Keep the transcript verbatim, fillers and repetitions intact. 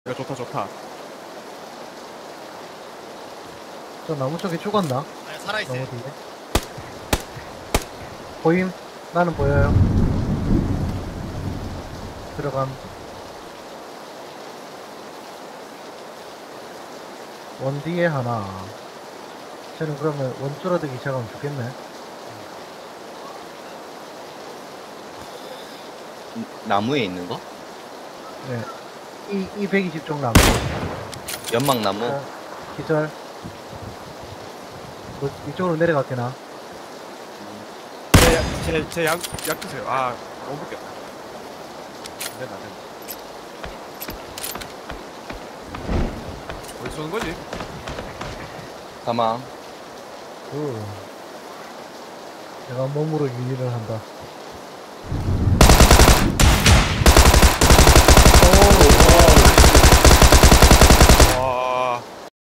야, 좋다, 좋다. 저 나무 쪽에 죽었나? 아니 살아있어요. 나무 뒤에. 보임? 나는 보여요. 들어감. 원 뒤에 하나. 쟤는 그러면 원 줄어들기 시작하면 죽겠네. 나무에 있는 거? 네. 이, 이 백이십 쪽 나무. 연막나무? 자, 기절. 뭐, 이쪽으로 내려갔겠나? 제, 제, 제 약, 약 주세요. 아, 너무 붙겠다. 안 된다, 안 된다. 어디 쏘는 거지? 사망. 그. 내가 몸으로 유인을 한다.